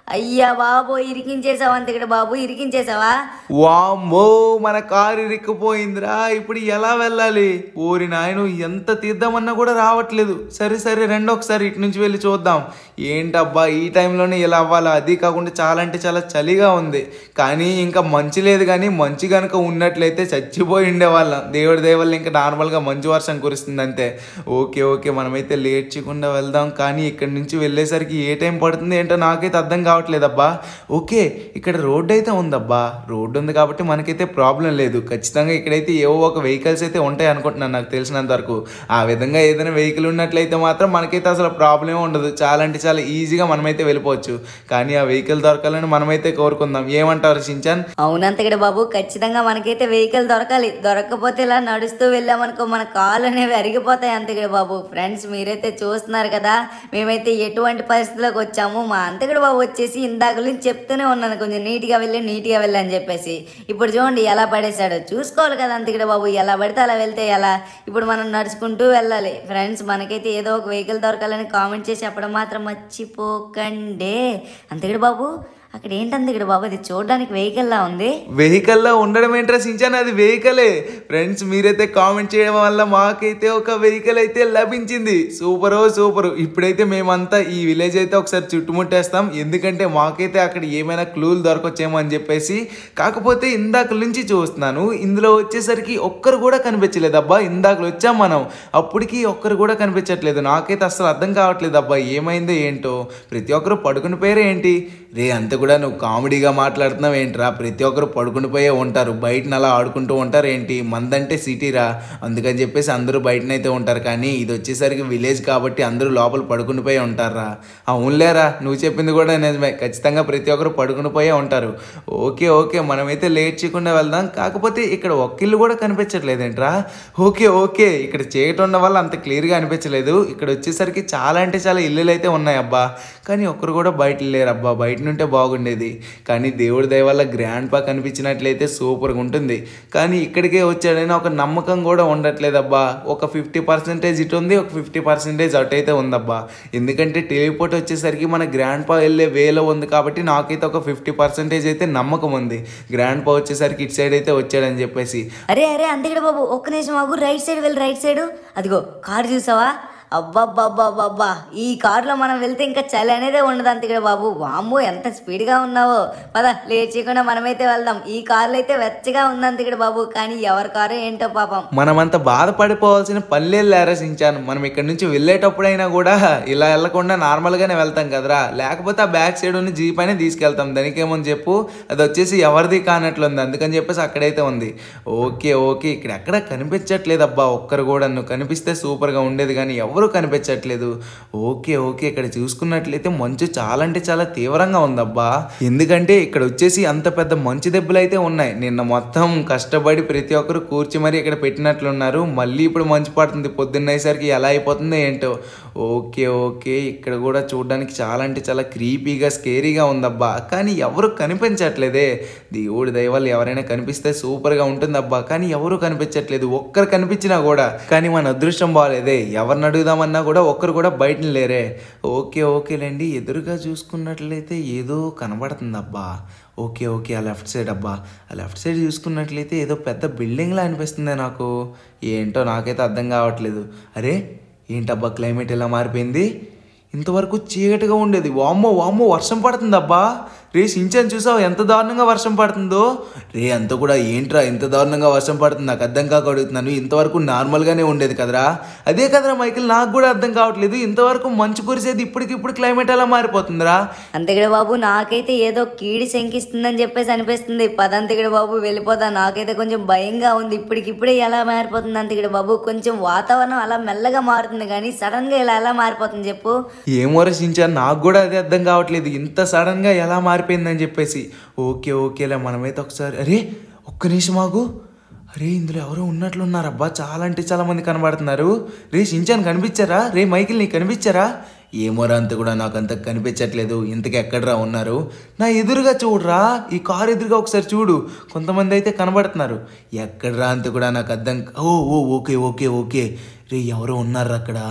అయ్యా బాబో ఇరికించేసావా అంతగడ బాబు ఇరికించేసావా? వామ్మో మన కారు ఇరుక్కుపోయిందిరా, ఇప్పుడు ఎలా వెళ్ళాలి? ఓరి నాయను ఎంత తీద్దామన్నా కూడా రావట్లేదు. సరే సరే రెండు ఒకసారి ఇటు నుంచి వెళ్ళి చూద్దాం. ఏంటబ్బా ఈ టైంలోనే ఇలా అవ్వాలా? అది కాకుండా చాలా అంటే చాలా చలిగా ఉంది. కానీ ఇంకా మంచి లేదు, కానీ మంచి కనుక ఉన్నట్లయితే చచ్చిపోయి ఉండేవాళ్ళం. దేవుడి దేవల్ల ఇంకా నార్మల్గా మంచు వర్షం కురుస్తుంది అంతే. ఓకే ఓకే మనమైతే లేట్ చేయకుండా వెళ్దాం. కానీ ఇక్కడి నుంచి వెళ్ళేసరికి ఏ టైం పడుతుంది ఏంటో నాకైతే అర్థం కావట్లేదబ్బా. ఓకే ఇక్కడ రోడ్డు అయితే ఉందబ్బా, రోడ్డు ఉంది కాబట్టి మనకైతే ప్రాబ్లం లేదు. ఖచ్చితంగా ఇక్కడైతే ఏవో ఒక వెహికల్స్ అయితే ఉంటాయి అనుకుంటున్నాను నాకు తెలిసినంత వరకు. ఆ విధంగా ఏదైనా వెహికల్ ఉన్నట్లయితే మాత్రం మనకైతే అసలు ప్రాబ్లం ఉండదు, చాలా అంటే చాలా ఈజీగా మనమైతే వెళ్ళిపోవచ్చు. కానీ ఆ వెహికల్ దొరకాలని మనమైతే కోరుకుందాం. ఏమంటారు షించాన్? అవునంతగడ బాబు ఖచ్చితంగా మనకైతే వెహికల్ దొరకాలి. దొరకకపోతే ఇలా నడుస్తూ వెళ్ళామనుకో మన కాళ్ళు అనేవి అరిగిపోతాయి అంతగడ బాబు. ఫ్రెండ్స్ మీరైతే చూస్తున్నారు కదా మేమైతే ఎటువంటి పరిస్థితిలోకి వచ్చాము. మా అంతగడ బాబు వచ్చేసి ఇందాక నుంచి చెప్తూనే ఉన్నాను కొంచెం నీట్గా వెళ్ళి నీట్గా వెళ్ళి అని చెప్పేసి. ఇప్పుడు చూడండి ఎలా పడేశాడు. చూసుకోవాలి కదా అంతగడ బాబు, ఎలా పడితే అలా వెళ్తే ఎలా? ఇప్పుడు మనం నడుచుకుంటూ వెళ్ళాలి. ఫ్రెండ్స్ మనకైతే ఏదో ఒక వెహికల్ దొరకాలని కామెంట్ చేసి చెప్పడం మాత్రం మర్చిపోకండి. అంతగడ బాబు అక్కడ ఏంటంది ఇక్కడ బాబు, అది చూడడానికి వెహికల్లా ఉంది. వెహికల్లా ఉండడం ఏంట్రా సించాన్, అది వెహికలే. ఫ్రెండ్స్ మీరైతే కామెంట్ చేయడం వల్ల మాకైతే ఒక వెహికల్ అయితే లభించింది. సూపరో సూపరు. ఇప్పుడైతే మేమంతా ఈ విలేజ్ అయితే ఒకసారి చుట్టుముట్టేస్తాం, ఎందుకంటే మాకైతే అక్కడ ఏమైనా క్లూలు దొరకొచ్చేమో అని చెప్పేసి. కాకపోతే ఇందాక నుంచి చూస్తున్నాను ఇందులో వచ్చేసరికి ఒక్కరు కూడా కనిపించలేదు అబ్బా. ఇందాకలు వచ్చాం మనం, అప్పటికి ఒక్కరు కూడా కనిపించట్లేదు. నాకైతే అసలు అర్థం కావట్లేదు అబ్బా ఏమైందో ఏంటో. ప్రతి ఒక్కరు పడుకుని పేరే ఏంటి రే? అంత కూడా నువ్వు కామెడీగా మాట్లాడుతున్నావు ఏంట్రా? ప్రతి ఒక్కరు పడుకుని పోయే ఉంటారు, బయటన అలా ఆడుకుంటూ ఉంటారు ఏంటి? మందంటే సిటీరా, అందుకని చెప్పేసి అందరూ బయటనైతే ఉంటారు. కానీ ఇది వచ్చేసరికి విలేజ్ కాబట్టి అందరూ లోపల పడుకుని పోయే ఉంటారా? అవునులేరా నువ్వు చెప్పింది కూడా నిజమే, ఖచ్చితంగా ప్రతి ఒక్కరు పడుకుని పోయే ఉంటారు. ఓకే ఓకే మనమైతే లేట్ చేయకుండా వెళ్దాం. కాకపోతే ఇక్కడ ఒక్కిళ్ళు కూడా కనిపించట్లేదేంట్రా? ఓకే ఓకే ఇక్కడ చేయటం ఉన్న వల్ల అంత క్లియర్గా అనిపించలేదు. ఇక్కడ వచ్చేసరికి చాలా అంటే చాలా ఇల్లులు అయితే ఉన్నాయి అబ్బా, కానీ ఒక్కరు కూడా బయట లేరు అబ్బా. బయట నుంటే బాగుండేది, కానీ దేవుడి దయ వల్ల గ్రాండ్ పా కనిపించినట్లయితే సూపర్గా ఉంటుంది. కానీ ఇక్కడికే వచ్చాడని ఒక నమ్మకం కూడా ఉండట్లేదు అబ్బా. ఒక ఫిఫ్టీ పర్సెంటేజ్ ఇటు ఉంది, ఒక ఫిఫ్టీ పర్సెంటేజ్ అటు అయితే ఉందబ్బా. ఎందుకంటే టెలిపోర్ట్ వచ్చేసరికి మన గ్రాండ్ పా వెళ్ళే వేలో ఉంది కాబట్టి నాకైతే ఒక ఫిఫ్టీ పర్సెంటేజ్ అయితే నమ్మకం ఉంది. గ్రాండ్ పా వచ్చేసరికి ఇటు సైడ్ అయితే వచ్చాడని చెప్పేసి. అరే అరే అంతగడ బాబు ఒక్క నిమిషం ఆగు, రైట్ సైడ్ వెళ్ళి రైట్ సైడ్. అదిగో కారు చూసావా? అబ్బాబ్బాబ్బాబ్బా ఈ కారులో మనం వెళ్తే ఇంకా చలి అనేదే ఉండదు అంతగడ బాబు. వామ్మో ఎంత స్పీడ్గా ఉన్నావో. పద లేట్ చేయకుండా మనమైతే వెళ్దాం. ఈ కారులో అయితే వెచ్చగా ఉంది అంతగడ బాబు, కానీ ఎవరి కారు ఏంటో పాపం. మనమంతా బాధపడిపోవాల్సిన పల్లెలు ఆలోచించాను. మనం ఇక్కడ నుంచి వెళ్ళేటప్పుడైనా కూడా ఇలా వెళ్ళకుండా నార్మల్గానే వెళ్తాం కదరా, లేకపోతే ఆ బ్యాక్ సైడ్ ఉన్న జీప్ అయినా తీసుకెళ్తాం. దానికేమని చెప్పు, అది వచ్చేసి ఎవరిది కానట్లుంది, అందుకని చెప్పేసి అక్కడైతే ఉంది. ఓకే ఓకే ఇక్కడ ఎక్కడ కనిపించట్లేదు అబ్బా ఒక్కరు కూడా. నువ్వు కనిపిస్తే సూపర్గా ఉండేది, కానీ ఎవరు కనిపించట్లేదు. ఓకే ఓకే ఇక్కడ చూసుకున్నట్లయితే మంచు చాలా అంటే చాలా తీవ్రంగా ఉందబ్బా. ఎందుకంటే ఇక్కడ వచ్చేసి అంత పెద్ద మంచు దెబ్బలు అయితే ఉన్నాయి. నిన్న మొత్తం కష్టపడి ప్రతి ఒక్కరు కూర్చి మరి ఇక్కడ పెట్టినట్లున్నారు. మళ్ళీ ఇప్పుడు మంచు పడుతుంది, పొద్దున్నయ్యేసరికి ఎలా అయిపోతుందో ఏంటో. ఓకే ఓకే ఇక్కడ కూడా చూడడానికి చాలా అంటే చాలా క్రీపీగా స్కేరీగా ఉందబ్బా, కానీ ఎవరు కనిపించట్లేదే. దేవుడి దయ వల్ల ఎవరైనా కనిపిస్తే సూపర్గా ఉంటుందబ్బా, కానీ ఎవరు కనిపించట్లేదు. ఒక్కరు కనిపించినా కూడా, కానీ మన అదృష్టం బాగాలేదే. ఎవరిని అడుగుదామన్నా కూడా ఒక్కరు కూడా బయట లేరే. ఓకే ఓకేలేండి ఎదురుగా చూసుకున్నట్లయితే ఏదో కనబడుతుంది అబ్బా. ఓకే ఓకే ఆ లెఫ్ట్ సైడ్ అబ్బా, ఆ లెఫ్ట్ సైడ్ చూసుకున్నట్లయితే ఏదో పెద్ద బిల్డింగ్లా అనిపిస్తుంది నాకు. ఏంటో నాకైతే అర్థం కావట్లేదు. అరే ఏంటబ్బా క్లైమేట్ ఎలా మారిపోయింది? ఇంతవరకు చీకటిగా ఉండేది, వామ్మో వామ్మో వర్షం పడుతుందబ్బా. రే సించాన్ చూసావు ఎంత దారుణంగా వర్షం పడుతుందో? రే అంత కూడా ఏంట్రా ఎంత దారుణంగా వర్షం పడుతుంది నాకు అర్థం కాక అడుగుతున్నాను. ఇంతవరకు నార్మల్గానే ఉండేది కదరా. అదే కదరా మైకిల్ నాకు కూడా అర్థం కావట్లేదు. ఇంతవరకు మంచు కురిసేది ఇప్పటికిప్పుడు క్లైమేట్ ఎలా మారిపోతుందిరా? అంతగడ బాబు నాకైతే ఏదో కీడి శంకిస్తుందని చెప్పేసి అనిపిస్తుంది. పదంతగడ బాబు వెళ్ళిపోతా, నాకైతే కొంచెం భయంగా ఉంది. ఇప్పటికిప్పుడే ఎలా మారిపోతుంది అంతగడ బాబు? కొంచెం వాతావరణం అలా మెల్లగా మారుతుంది, కానీ సడన్ గా ఇలా ఎలా మారిపోతుంది చెప్పు? ఏమో సించాన్ నాకు కూడా అదే అర్థం కావట్లేదు, ఇంత సడన్ గా ఎలా మారిపోయిందని చెప్పేసి. ఓకే ఓకేలే మనమైతే ఒకసారి, అరే ఒక్క నిమిషం ఆగు. అరే ఇందులో ఎవరో ఉన్నట్లున్నారబ్బా, చాలా అంటే చాలా మంది కనబడుతున్నారు. రే సించాన్ కనిపించారా? రే మైకిల్ నీకు కనిపించారా? ఏమోరా అంత కూడా నాకు అంత కనిపించట్లేదు. ఇంతకు ఎక్కడరా ఉన్నారు? నా ఎదురుగా చూడరా, ఈ కారు ఎదురుగా ఒకసారి చూడు, కొంతమంది అయితే కనబడుతున్నారు. ఎక్కడరా అంత కూడా నాకు అర్థం. ఓ ఓ ఓకే ఓకే ఓకే రే ఎవరో ఉన్నారు అక్కడ.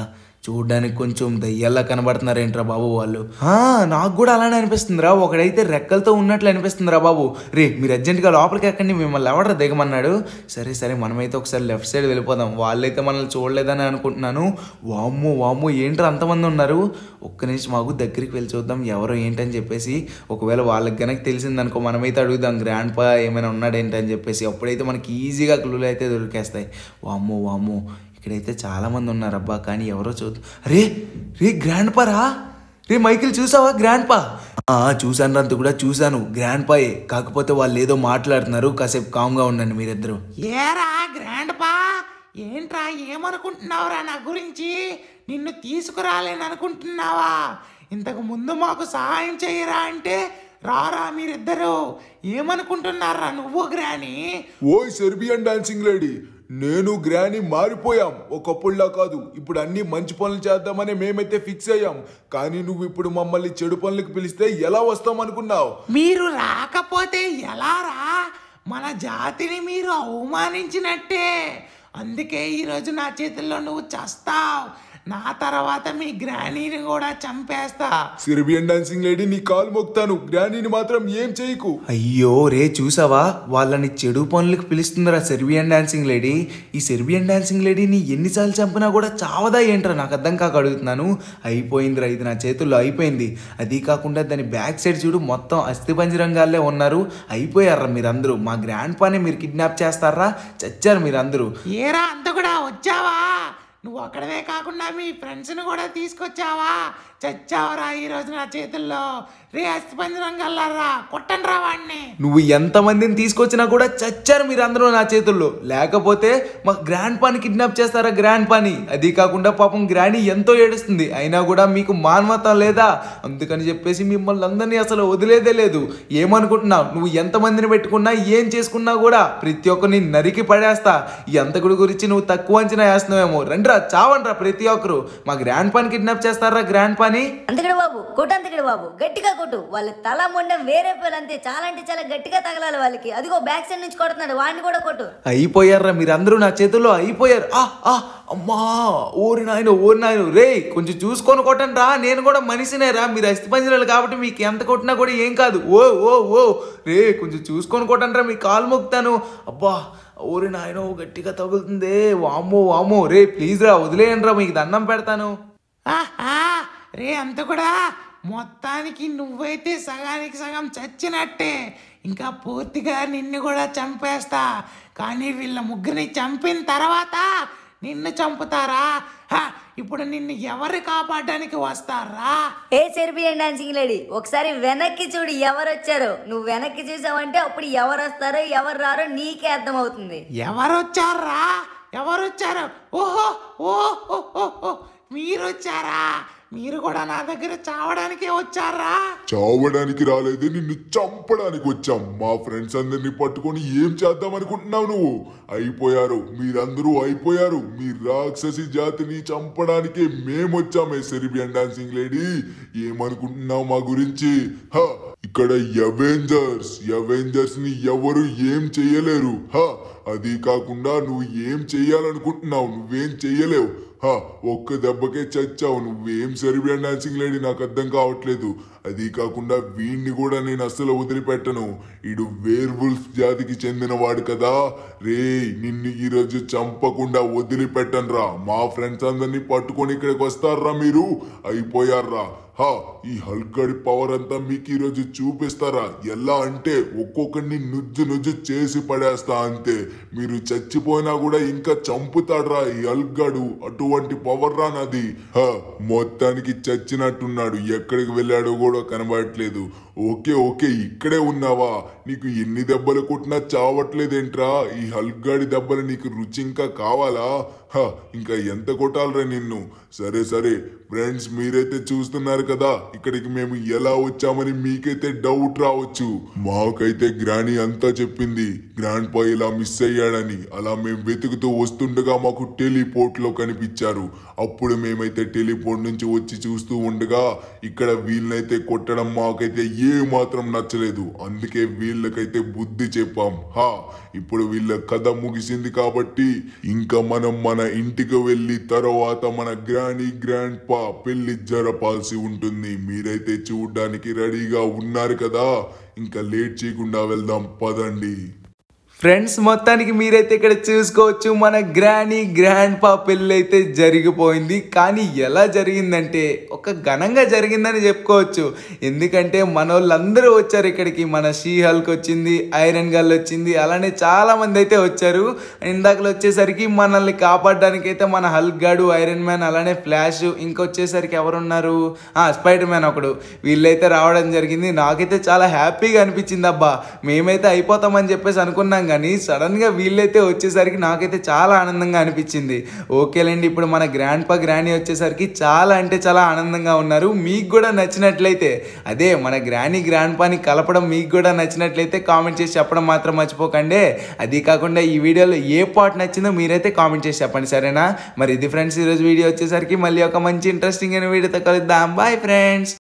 చూడ్డానికి కొంచెం దయ్యాల్లా కనబడుతున్నారేంట్రా బాబు వాళ్ళు. ఆ, నాకు కూడా అలానే అనిపిస్తుందిరా. ఒకడైతే రెక్కలతో ఉన్నట్లు అనిపిస్తుందిరా బాబు. రే మీరు అర్జెంట్గా లోపలికి ఎక్కండి, మిమ్మల్ని ఎవడరా దిగమన్నాడు. సరే సరే మనమైతే ఒకసారి లెఫ్ట్ సైడ్ వెళ్ళిపోదాం. వాళ్ళైతే మనల్ని చూడలేదని అనుకుంటున్నాను. వామ్మో వామ్మో ఏంట్రా అంతమంది ఉన్నారు. ఒక్క నిమిషం మాకు దగ్గరికి వెళ్ళి చూద్దాం ఎవరో ఏంటని చెప్పేసి. ఒకవేళ వాళ్ళకి కనుక తెలిసిందనుకో మనమైతే అడుగుదాం గ్రాండ్ పా ఏమైనా ఉన్నాడేంటని చెప్పేసి. అప్పుడైతే మనకి ఈజీగా క్లూలు అయితే దొరికేస్తాయి. వామ్మో వామ్మో ఇక్కడైతే చాలామంది ఉన్నారు అబ్బా, కానీ ఎవరో చూద్దాం. రే రే గ్రాండ్ పారా, రే మైకిల్ చూసావా గ్రాండ్ పా? చూసాను అంత కూడా చూశాను, గ్రాండ్ పాయే. కాకపోతే వాళ్ళు ఏదో మాట్లాడుతున్నారు, కాసేపు కామ్గా ఉండండి మీరిద్దరు. ఏరా గ్రాండ్ పా, ఏంట్రా ఏమనుకుంటున్నావురా నా గురించి? నిన్ను తీసుకురాలేని అనుకుంటున్నావా? ఇంతకు ముందు మాకు సహాయం చేయరా అంటే రారా మీరిద్దరు. ఏమనుకుంటున్నారా నువ్వు గ్రాని? ఓయ్ సెర్బియన్ డాన్సింగ్ లేడీ, నేను గ్రాని మారిపోయాం. ఒకప్పుడులా కాదు, ఇప్పుడు అన్ని మంచి పనులు చేద్దామని మేమైతే ఫిక్స్ అయ్యాం. కానీ నువ్వు ఇప్పుడు మమ్మల్ని చెడు పనులకు పిలిస్తే ఎలా వస్తాం అనుకున్నావు? మీరు రాకపోతే ఎలా రా? మన జాతిని మీరు అవమానించినట్టే. అందుకే ఈరోజు నా చేతుల్లో నువ్వు చస్తావు. నా తర్వాత మీ గ్రానీని కూడా చంపేస్తా. సెర్బియన్ డాన్సింగ్ లేడీ నీ కాలు మొక్తాను, గ్రానీని మాత్రం ఏం చేయకు. అయ్యో రే చూసావా, వాళ్ళని చెడు పనులకు పిలుస్తుందిరా సెర్బియన్ డాన్సింగ్ లేడీ. ఈ సెర్బియన్ డాన్సింగ్ లేడీని ఎన్నిసార్లు చంపినా కూడా చావదా ఏంట్రా? నాకు అర్థం కాక అడుగుతున్నాను. అయిపోయిందిరా, ఇది నా చేతుల్లో అయిపోయింది. అది కాకుండా దాని బ్యాక్ సైడ్ చూడు, మొత్తం అస్థిపంజరంగాల్లే ఉన్నారు. అయిపోయారా మీరందరూ. మా గ్రాండ్ పాని మీరు కిడ్నాప్ చేస్తారా? చచ్చారు మీరందరూ. ఏరా అంత కూడా వచ్చావా? నువ్వు అక్కడనే కాకుండా మీ ఫ్రెండ్స్ని కూడా తీసుకొచ్చావా? చచ్చావరా ఈరోజు నా చేతుల్లో. రే అస్థిపంజరం గల్లారా, కొట్టండి రా వాడిని. నువ్వు ఎంతమందిని తీసుకొచ్చినా కూడా చచ్చారు మీరందరూ నా చేతుల్లో. లేకపోతే మా గ్రాండ్ పాని కిడ్నాప్ చేస్తారా గ్రాండ్ పాని? అది కాకుండా పాపం గ్రాని ఎంతో ఏడుస్తుంది, అయినా కూడా మీకు మానవత్వం లేదా? అందుకని చెప్పేసి మిమ్మల్ని అందరినీ అసలు వదిలేదే లేదు. ఏమనుకుంటున్నావు? నువ్వు ఎంతమందిని పెట్టుకున్నా ఏం చేసుకున్నా కూడా ప్రతి ఒక్కరిని నరికి పడేస్తా. ఈ అంతకుడి గురించి నువ్వు తక్కువ అంచనా వేస్తున్నావేమో. రండిరా చావండ్రా ప్రతి ఒక్కరు. మా గ్రాండ్ పాని కిడ్నాప్ చేస్తారా గ్రాండ్ పాని? అంతకడ బాబు కొట్టు, అంతకడ బాబు గట్టిగా కొట్టు. వాళ్ళ తల మొండం వేరే పేరు అంతే, చాలా అంటే చాలా గట్టిగా తగలాలి వాళ్ళకి. అదిగో బ్యాక్ సైడ్ నుంచి కొడుతున్నాడు, వాడిని కూడా కొట్టు. అయిపోయారా మీరందరూ నా చేతుల్లో అయిపోయారు. ఆ ఆ అమ్మా, ఓరి నాయన ఓరి నాయన. రే కొంచెం చూసుకొని కొట్టండి రా, నేను కూడా మనిషినే రా. మీరు అస్థిపంజరాలు కాబట్టి మీకు ఎంత కొట్టినా కూడా ఏం కాదు. ఓ ఓ ఓ రే కొంచెం చూసుకొని కొట్టండి రా, మీ కాలు మొక్కుతాను. అబ్బా ఓరి నాయనో గట్టిగా తగులుతుంది. వామ్మో వామ్మో. రే ప్లీజ్ రా వదిలేయండి రా, మీకు దండం పెడతాను. ఆహా, రే అంత కూడా మొత్తానికి నువ్వైతే సగానికి సగం చచ్చినట్టే. ఇంకా పూర్తిగా నిన్ను కూడా చంపేస్తా. కానీ వీళ్ళ ముగ్గురిని చంపిన తర్వాత నిన్ను చంపుతారా? ఇప్పుడు నిన్ను ఎవరు కాపాడడానికి వస్తారా? ఏ సెర్బియన్ డాన్సింగ్ లేడీ, ఒకసారి వెనక్కి చూడు ఎవరు వచ్చారో. నువ్వు వెనక్కి చూసావంటే అప్పుడు ఎవరు వస్తారో ఎవరు రారో నీకే అర్థం అవుతుంది. ఎవరు వచ్చారా? ఎవరు వచ్చారు? ఓహో ఓహో, మీరు వచ్చారా? మీరు కూడా నా దగ్గర చావడానికే వచ్చారా? చావడానికి రాలేదు, నిన్ను చంపడానికి వచ్చాం. మా ఫ్రెండ్స్ అందరినీ పట్టుకొని ఏం చేద్దాం అనుకుంటున్నావు నువ్వు? అయిపోయారు మీరందరూ, అయిపోయారు. మీ రాక్షసి జాతిని చంపడానికే మేమొచ్చామే సెర్బియన్ డాన్సింగ్ లేడీ. ఏమనుకుంటున్నావు మా గురించి? హ ఇక్కడ అవెంజర్స్ అవెంజర్స్ ని ఎవరు ఏం చెయ్యలేరు. హ అది కాకుండా నువ్వు ఏం చెయ్యాలనుకుంటున్నావు? నువ్వేం చెయ్యలేవు. హా ఒక్క దెబ్బకే చచ్చావు. నువ్వేం సెర్బియన్ డాన్సింగ్ లేడీ నాకు అర్థం కావట్లేదు. అది కాకుండా వీడిని కూడా నేను అస్సలు వదిలిపెట్టను. ఇడు వేర్ వుల్ఫ్ జాతికి చెందిన వాడు కదా. రే నిన్ను ఈరోజు చంపకుండా వదిలిపెట్టను రా. మా ఫ్రెండ్స్ అందరినీ పట్టుకొని ఇక్కడికి వస్తారా మీరు? అయిపోయారా? హా ఈ హల్క్ గడి పవర్ అంతా మీకు ఈరోజు చూపిస్తారా? ఎలా అంటే ఒక్కొక్కడిని నుజ్జు నుజ్జు చేసి పడేస్తా అంతే. మీరు చచ్చిపోయినా కూడా ఇంకా చంపుతాడ్రా ఈ హల్క్ గడు. అటువంటి పవర్ రా నాది. హా మొత్తానికి చచ్చినట్టున్నాడు, ఎక్కడికి వెళ్ళాడో కూడా కనబడట్లేదు. ఓకే ఓకే ఇక్కడే ఉన్నావా? నీకు ఎన్ని దెబ్బలు కొట్టినా చావట్లేదేంట్రా? ఈ హల్క్ గాడి దెబ్బలు నీకు రుచి ఇంకా కావాలా? హా ఇంకా ఎంత కొట్టాలరా నిన్ను? సరే సరే ఫ్రెండ్స్, మీరైతే చూస్తున్నారు కదా ఇక్కడికి మేము ఎలా వచ్చామని మీకైతే డౌట్ రావచ్చు. మాకైతే గ్రాని అంతా చెప్పింది, గ్రాండ్ పా ఇలా మిస్ అయ్యాడని. అలా మేము వెతుకుతూ వస్తుండగా మాకు టెలిపోర్ట్ లో కనిపించారు. అప్పుడు మేమైతే టెలిపోర్ట్ నుంచి వచ్చి చూస్తూ ఉండగా ఇక్కడ వీళ్ళనైతే కొట్టడం మాకైతే ఏ మాత్రం నచ్చలేదు. అందుకే వీళ్ళకైతే బుద్ధి చెప్పాం. హా ఇప్పుడు వీళ్ళ కథ ముగిసింది కాబట్టి ఇంకా మనం మన ఇంటికి వెళ్ళి తర్వాత మన గ్రాండ్ గ్రానీ గ్రాండ్ పా పెళ్లి జరపాల్సి ఉంటుంది. మీరైతే చూడడానికి రెడీగా ఉన్నారు కదా, ఇంకా లేట్ చేయకుండా వెళ్దాం పదండి. ఫ్రెండ్స్ మొత్తానికి మీరైతే ఇక్కడ చూసుకోవచ్చు మన గ్రానీ గ్రాండ్ పా పెళ్ళి అయితే జరిగిపోయింది. కానీ ఎలా జరిగిందంటే ఒక ఘనంగా జరిగిందని చెప్పుకోవచ్చు. ఎందుకంటే మన వాళ్ళందరూ వచ్చారు ఇక్కడికి. మన షీ హల్క్ వచ్చింది, ఐరన్ గర్ల్ వచ్చింది, అలానే చాలా మంది అయితే వచ్చారు. ఇందాకలు వచ్చేసరికి మనల్ని కాపాడడానికి అయితే మన హల్క్ గాడు, ఐరన్ మ్యాన్, అలానే ఫ్లాష్, ఇంకొచ్చేసరికి ఎవరున్నారు, స్పైడర్ మ్యాన్ ఒకడు, వీళ్ళైతే రావడం జరిగింది. నాకైతే చాలా హ్యాపీగా అనిపించింది. అబ్బా మేమైతే అయిపోతామని చెప్పేసి అనుకున్నాం, కానీ సడన్గా వీళ్ళైతే వచ్చేసరికి నాకైతే చాలా ఆనందంగా అనిపించింది. ఓకేలేండి, ఇప్పుడు మన గ్రాండ్ పా గ్రానీ వచ్చేసరికి చాలా అంటే చాలా ఆనందంగా ఉన్నారు. మీకు కూడా నచ్చినట్లయితే, అదే మన గ్రానీ గ్రాండ్ పాని కలపడం మీకు కూడా నచ్చినట్లయితే కామెంట్ చేసి చెప్పడం మాత్రం మర్చిపోకండి. అది కాకుండా ఈ వీడియోలో ఏ పార్ట్ నచ్చిందో మీరైతే కామెంట్ చేసి చెప్పండి, సరేనా? మరి ఇది ఫ్రెండ్స్ ఈరోజు వీడియో వచ్చేసరికి మళ్ళీ ఒక మంచి ఇంట్రెస్టింగ్ అయిన వీడియోతో కలుద్దాం. Bye friends.